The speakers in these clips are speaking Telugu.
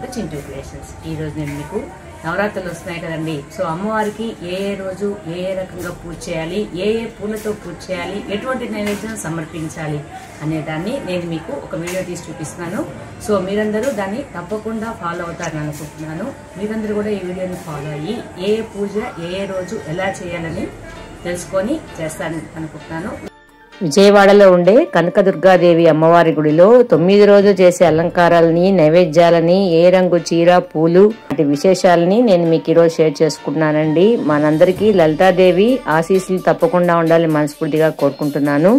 చింటూ క్రియేషన్స్. ఈ రోజు నేను మీకు నవరాత్రులు వస్తున్నాయి కదండి. సో అమ్మవారికి ఏ రోజు ఏ రకంగా పూజ చేయాలి, ఏ పూలతో పూజ చేయాలి, ఎటువంటి నైవేద్యం సమర్పించాలి అనేదాన్ని నేను మీకు ఒక వీడియో తీసి చూపిస్తున్నాను. సో మీరందరూ దాన్ని తప్పకుండా ఫాలో అవుతారని అనుకుంటున్నాను. మీరందరూ కూడా ఈ వీడియోని ఫాలో అయ్యి ఏ పూజ ఏ రోజు ఎలా చేయాలని తెలుసుకొని చేస్తారని అనుకుంటున్నాను. విజయవాడలో ఉండే కనకదుర్గాదేవి అమ్మవారి గుడిలో 9 రోజు చేసే అలంకారాలని, నైవేద్యాలని, ఏ రంగు చీర, పూలు వంటి విశేషాలని నేను మీకు ఈరోజు షేర్ చేసుకుంటున్నానండి. మనందరికీ లలితాదేవి ఆశీస్సులు తప్పకుండా ఉండాలని మనస్ఫూర్తిగా కోరుకుంటున్నాను.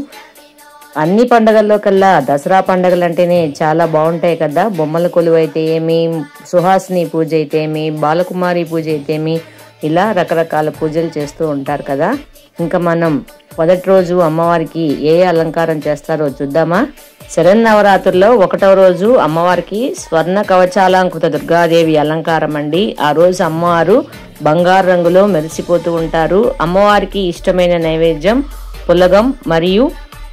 అన్ని పండుగల్లో కల్లా దసరా పండుగలు అంటేనే చాలా బాగుంటాయి కదా. బొమ్మల కొలువు అయితే ఏమి, సుహాసిని పూజ అయితే ఏమి, బాలకుమారి పూజ అయితే ఏమి, ఇలా రకరకాల పూజలు చేస్తూ ఉంటారు కదా. ఇంకా మనం మొదటి రోజు అమ్మవారికి ఏ అలంకారం చేస్తారో చూద్దామా. శరన్నవరాత్రుల్లో 1వ రోజు అమ్మవారికి స్వర్ణ కవచాలంకృత దుర్గాదేవి అలంకారం అండి. ఆ రోజు అమ్మవారు బంగారు రంగులో మెరిసిపోతూ ఉంటారు. అమ్మవారికి ఇష్టమైన నైవేద్యం పులగం మరియు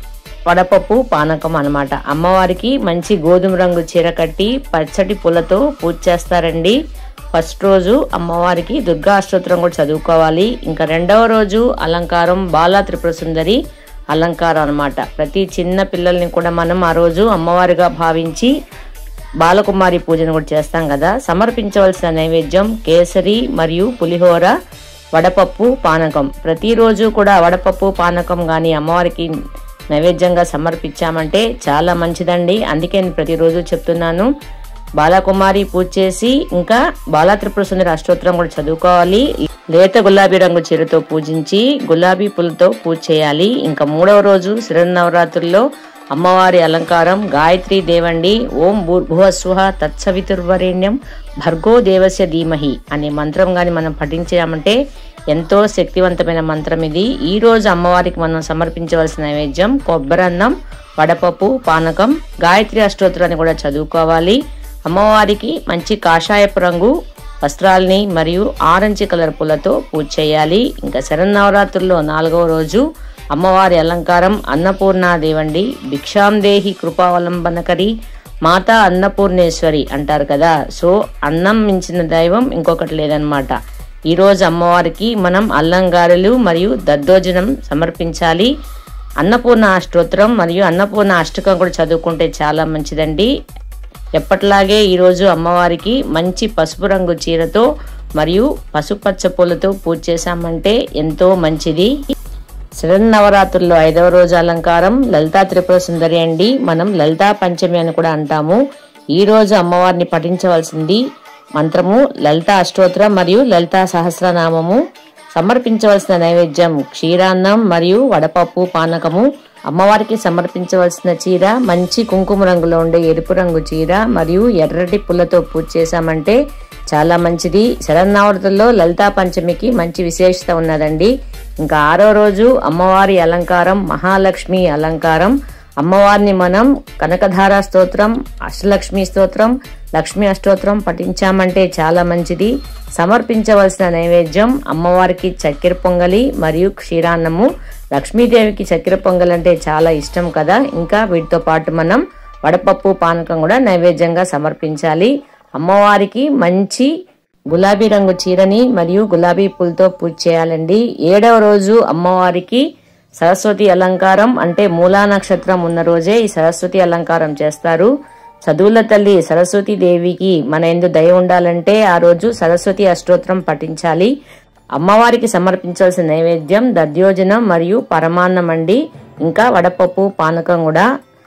వడపప్పు పానకం అన్నమాట. అమ్మవారికి మంచి గోధుమ రంగు చీర కట్టి పచ్చటి పూలతో పూజ చేస్తారండి. ఫస్ట్ రోజు అమ్మవారికి దుర్గా అష్టోత్తరం కూడా చదువుకోవాలి. ఇంకా 2వ రోజు అలంకారం బాలా త్రిపుర సుందరి అలంకారం అన్నమాట. ప్రతి చిన్న పిల్లల్ని కూడా మనం ఆ రోజు అమ్మవారిగా భావించి బాలకుమారి పూజను కూడా చేస్తాం కదా. సమర్పించవలసిన నైవేద్యం కేసరి మరియు పులిహోర, వడపప్పు పానకం. ప్రతిరోజు కూడా వడపప్పు పానకం గాని అమ్మవారికి నైవేద్యంగా సమర్పించామంటే చాలా మంచిదండి. అందుకే నేను ప్రతిరోజు చెప్తున్నాను. బాలకుమారి పూజ చేసి ఇంకా బాలా త్రిపుర సుందరి అష్టోత్తరం కూడా చదువుకోవాలి. లేత గులాబీ రంగు చీరతో పూజించి గులాబీ పూలతో పూజ చేయాలి. ఇంకా 3వ రోజు శరన్నవరాత్రుల్లో అమ్మవారి అలంకారం గాయత్రీ దేవండి. ఓం భూర్భువస్వః తత్సవితుర్వరేణ్యం భర్గో దేవస్య ధీమహి అనే మంత్రం గాని మనం పఠించామంటే ఎంతో శక్తివంతమైన మంత్రం ఇది. ఈ రోజు అమ్మవారికి మనం సమర్పించవలసిన నైవేద్యం కొబ్బరన్నం, వడపప్పు పానకం, గాయత్రి అష్టోత్తరాన్ని కూడా చదువుకోవాలి. అమ్మవారికి మంచి కాషాయపు రంగు వస్త్రాలని మరియు ఆరెంజ్ కలర్ పూలతో పూజ చేయాలి. ఇంకా శరన్నవరాత్రుల్లో 4వ రోజు అమ్మవారి అలంకారం అన్నపూర్ణాదేవండి. భిక్షాందేహి కృపావలంబనకరి మాతా అన్నపూర్ణేశ్వరి అంటారు కదా. సో అన్నం మించిన దైవం ఇంకొకటి లేదనమాట. ఈ రోజు అమ్మవారికి మనం అల్లం గారెలు మరియు దద్దోజనం సమర్పించాలి. అన్నపూర్ణ అష్టోత్తరం మరియు అన్నపూర్ణ అష్టకం కూడా చదువుకుంటే చాలా మంచిదండి. ఎప్పట్లాగే ఈరోజు అమ్మవారికి మంచి పసుపు రంగు చీరతో మరియు పసుపచ్చ పూలతో పూజ చేశామంటే ఎంతో మంచిది. శరన్నవరాత్రుల్లో 5వ రోజు అలంకారం లలితా త్రిపుర సుందరి అండి. మనం లలితా పంచమి అని కూడా అంటాము. ఈ రోజు అమ్మవారిని పఠించవలసింది మంత్రము లలితా అష్టోత్తరం మరియు లలితా సహస్రనామము. సమర్పించవలసిన నైవేద్యం క్షీరాన్నం మరియు వడపప్పు పానకము. అమ్మవారికి సమర్పించవలసిన చీర మంచి కుంకుమ రంగులో ఉండే ఎరుపు రంగు చీర మరియు ఎర్రటి పుల్లతో పూజ చేశామంటే చాలా మంచిది. శరన్నవరాత్రుల్లో లలితా పంచమికి మంచి విశేషత ఉన్నదండి. ఇంకా 6వ రోజు అమ్మవారి అలంకారం మహాలక్ష్మి అలంకారం. అమ్మవారిని మనం కనకధార స్తోత్రం, అష్టలక్ష్మి స్తోత్రం, లక్ష్మీ అష్టోత్తరం పఠించామంటే చాలా మంచిది. సమర్పించవలసిన నైవేద్యం అమ్మవారికి చక్కెర పొంగలి మరియు క్షీరాన్నము. లక్ష్మీదేవికి చక్కెర పొంగల్ అంటే చాలా ఇష్టం కదా. ఇంకా వీటితో పాటు మనం వడపప్పు పానకం కూడా నైవేద్యంగా సమర్పించాలి. అమ్మవారికి మంచి గులాబీ రంగు చీరని మరియు గులాబీ పూలతో పూజ చేయాలండి. 7వ రోజు అమ్మవారికి సరస్వతి అలంకారం అంటే మూలా నక్షత్రం ఉన్న రోజే ఈ సరస్వతి అలంకారం చేస్తారు. చదువుల తల్లి సరస్వతి దేవికి మన యందు దయ ఉండాలంటే ఆ రోజు సరస్వతి అష్టోత్తరం పఠించాలి. అమ్మవారికి సమర్పించాల్సిన నైవేద్యం దధ్యోజనం మరియు పరమాన్నం అండి. ఇంకా వడపప్పు పానకం కూడా.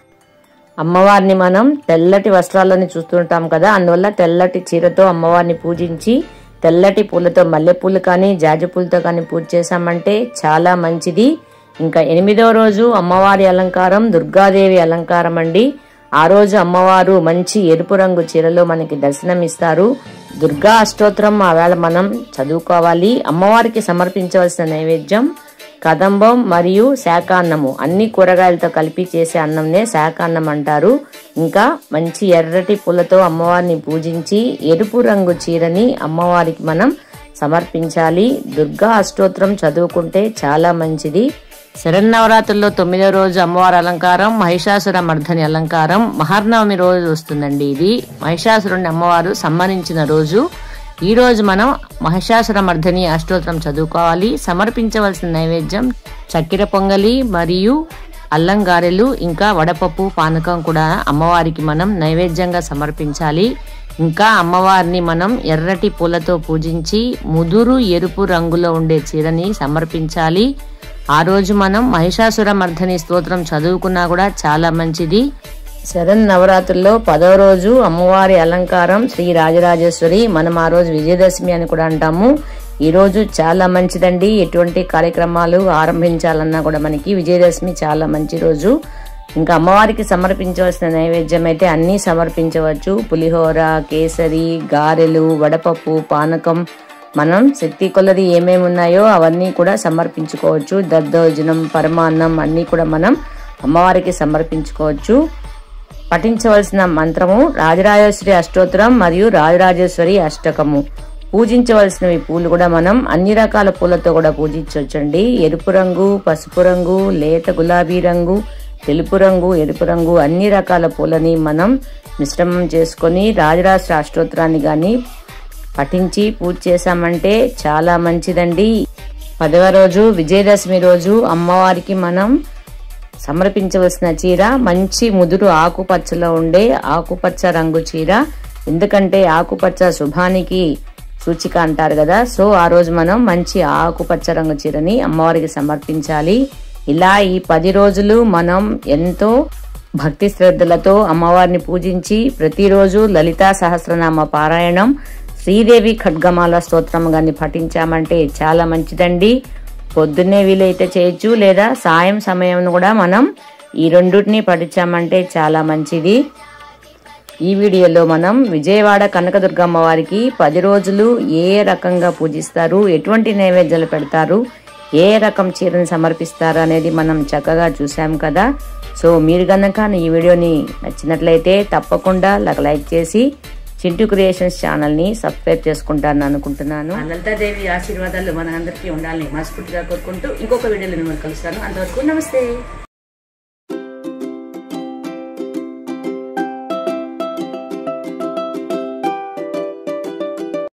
అమ్మవారిని మనం తెల్లటి వస్త్రాలని చూస్తుంటాం కదా. అందువల్ల తెల్లటి చీరతో అమ్మవారిని పూజించి తెల్లటి పూలతో మల్లెపూలు కానీ జాజి పూలతో కానీ పూజ చేశామంటే చాలా మంచిది. ఇంకా 8వ రోజు అమ్మవారి అలంకారం దుర్గాదేవి అలంకారం అండి. ఆ రోజు అమ్మవారు మంచి ఎరుపు రంగు చీరలో మనకి దర్శనమిస్తారు. దుర్గా అష్టోత్తరం ఆ వేళ మనం చదువుకోవాలి. అమ్మవారికి సమర్పించవలసిన నైవేద్యం కదంబం మరియు శాకాన్నము. అన్ని కూరగాయలతో కలిపి చేసే అన్నంనే శాకాన్నం అంటారు. ఇంకా మంచి ఎర్రటి పూలతో అమ్మవారిని పూజించి ఎరుపు రంగు చీరని అమ్మవారికి మనం సమర్పించాలి. దుర్గా అష్టోత్తరం చదువుకుంటే చాలా మంచిది. శరన్నవరాత్రుల్లో 9వ రోజు అమ్మవారి అలంకారం మహిషాసుర మర్ధని అలంకారం. మహర్నవమి రోజు వస్తుందండి. ఇది మహిషాసురుని అమ్మవారు సంహరించిన రోజు. ఈ రోజు మనం మహిషాసుర మర్ధని అష్టోత్తరం చదువుకోవాలి. సమర్పించవలసిన నైవేద్యం చక్కెర పొంగలి మరియు అల్లం గారెలు, ఇంకా వడపప్పు పానకం కూడా అమ్మవారికి మనం నైవేద్యంగా సమర్పించాలి. ఇంకా అమ్మవారిని మనం ఎర్రటి పూలతో పూజించి ముదురు ఎరుపు రంగులో ఉండే చీరని సమర్పించాలి. ఆ రోజు మనం మహిషాసుర మర్ధని స్తోత్రం చదువుకున్నా కూడా చాలా మంచిది. శరన్నవరాత్రుల్లో 10వ రోజు అమ్మవారి అలంకారం శ్రీ రాజరాజేశ్వరి. మనం ఆ రోజు విజయదశమి అని కూడా అంటాము. ఈ రోజు చాలా మంచిదండి. ఎటువంటి కార్యక్రమాలు ఆరంభించాలన్నా కూడా మనకి విజయదశమి చాలా మంచి రోజు. ఇంకా అమ్మవారికి సమర్పించవలసిన నైవేద్యం అయితే అన్నీ సమర్పించవచ్చు. పులిహోర, కేసరి, గారెలు, వడపప్పు, పానకం, మనం శక్తి కొలది ఏమేమి ఉన్నాయో అవన్నీ కూడా సమర్పించుకోవచ్చు. దద్దోజనం, పరమాన్నం అన్నీ కూడా మనం అమ్మవారికి సమర్పించుకోవచ్చు. పఠించవలసిన మంత్రము రాజరాజేశ్వరి అష్టోత్తరం మరియు రాజరాజేశ్వరి అష్టకము. పూజించవలసినవి పూలు కూడా మనం అన్ని రకాల పూలతో కూడా పూజించవచ్చండి. ఎరుపు రంగు, పసుపు రంగు, లేత గులాబీ రంగు, తెలుపు రంగు, ఎరుపు రంగు అన్ని రకాల పూలని మనం మిశ్రమం చేసుకొని రాజరాజేశ్వరి అష్టోత్తరాన్ని గాని పఠించి పూజ చేశామంటే చాలా మంచిదండి. 10వ రోజు విజయదశమి రోజు అమ్మవారికి మనం సమర్పించవలసిన చీర మంచి ముదురు ఆకుపచ్చలో ఉండే ఆకుపచ్చ రంగు చీర. ఎందుకంటే ఆకుపచ్చ శుభానికి సూచిక అంటారు కదా. సో ఆ రోజు మనం మంచి ఆకుపచ్చ రంగు చీరని అమ్మవారికి సమర్పించాలి. ఇలా ఈ 10 రోజులు మనం ఎంతో భక్తి శ్రద్ధలతో అమ్మవారిని పూజించి ప్రతిరోజు లలితా సహస్రనామ పారాయణం, శ్రీదేవి ఖడ్గమాల స్తోత్రం గాని పఠించామంటే చాలా మంచిదండి. పొద్దున్నే వీలైతే చేయొచ్చు, లేదా సాయం సమయం కూడా మనం ఈ రెండుటిని పఠించామంటే చాలా మంచిది. ఈ వీడియోలో మనం విజయవాడ కనకదుర్గమ్మ వారికి 10 రోజులు ఏ రకంగా పూజిస్తారు, ఎటువంటి నైవేద్యాలు పెడతారు, ఏ రకం చీరని సమర్పిస్తారు అనేది మనం చక్కగా చూసాం కదా. సో మీరు గనక ఈ వీడియోని నచ్చినట్లయితే తప్పకుండా లైక్ చేసి చింటూ క్రియేషన్స్ ఛానల్ ని సబ్స్క్రైబ్ చేసుకుంటారని అనుకుంటున్నాను. లలితాదేవి ఆశీర్వాదాలు మన అందరికీ ఉండాలని మనస్ఫూర్తిగా కోరుకుంటూ ఇంకొక వీడియోలో మిమ్మల్ని కలుస్తాను. అంతవరకు నమస్తే.